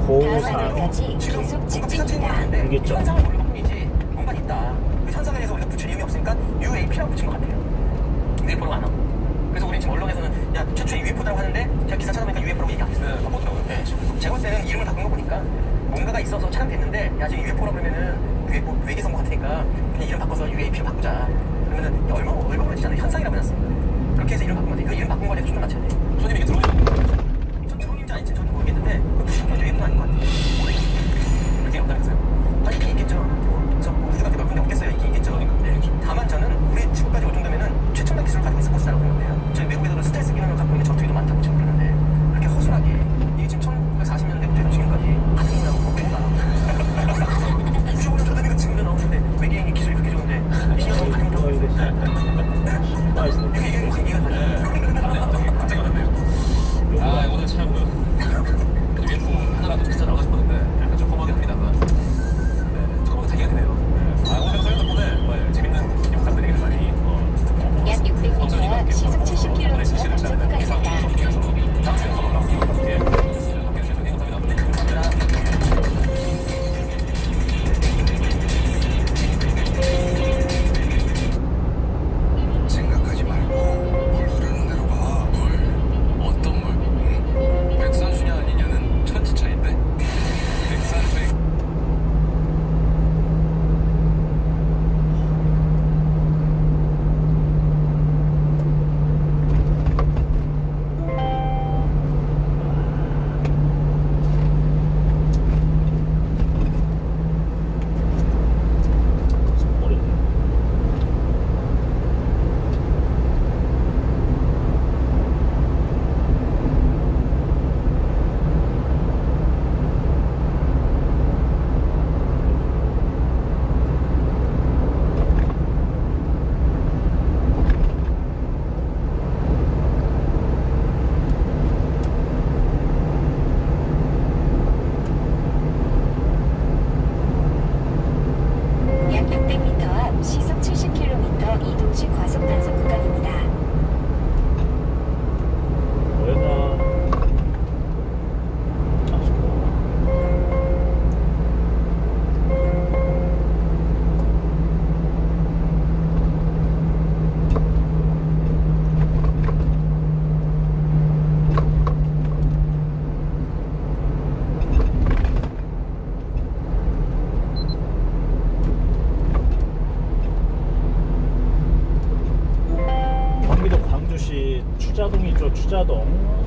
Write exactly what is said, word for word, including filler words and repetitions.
고산 지금 뭔가 비상 체인이 일기점. 현상을 모르는 것 뿐이지 뭔가 있다. 그 현상에 대해서 우리가 붙일 이유가 없으니까 유에이피라고 붙인 것 같아요. 유에프오라고 안 하고. 그래서 우리 지금 언론에서는 야 최초의 유에프오라고 하는데 제가 기사 찾아보니까 유에프오라고 얘기 안 했어요. 바꿨더라고요. 네. 제가 볼 때는 이름을 바꾼 거 보니까 뭔가가 있어서 촬영됐는데 야 지금 유에프오라고 그러면은 그게 뭐 외계선 것 같으니까 그냥 이름 바꿔서 유에이피로 바꾸자. 그러면은 얼마 얼마 걸리잖아요. 현상이라고 해놨어요. 그렇게 해서 이름 바꾼 건데 그 이름 바꾼 거에 대해서 좀 맞춰야 돼요. 손님이 이게 들어오죠. 전 드론인지 아닌지 저도 모르겠는데 그 무조건 유에프오는 아닌 것 같아요. 그게 없다면서요? 아니 있긴 있겠죠. 뭐, 저 뭐, 우주가 넓은 데 없겠어요. 있긴 있겠죠. 네. 다만 저는 우리 지구까지 올 정도면은 최첨단 기술을 가지고 있을 것이라고 생각해요. 저희 외국에서도 스텔스 기능을 갖고 있는 전투기도 많다고 지금 그러는데 그렇게 허술하게 이게 지금 천구백사십 년대부터 지금까지 같은 거라고 뭔가 우주보는 저도 이거 지금도 나오는데 외계인이 기술이 그렇게 좋은데 미니어가 가지 못하고 있어요. 이게 이게 무슨 얘기가 갑자기 어렵네요. 아 오늘 참 유에프오 하나라도 진짜 나오고 싶었는데 약간 좀 허무하게 됩니다만 네, 조금은 되게 되네요. 아 오늘 서현 덕분에 정말 재밌는 영상들이 많이 어, 약 육백 미터 시속 칠십 킬로미터 단속구간입니다. 다음 주에 더 나오겠습니다. 예. 생각하지 말고 물 흐르는 대로 가. 물? 어떤 물? 응? 백선수냐 아니냐는 천지 차인데? 백선수의 약 육백 미터 앞 시속 칠십 킬로미터 이동식 과속 단속 구간입니다. 뭐였나? 경기도 광주시 추자동이죠. 추자동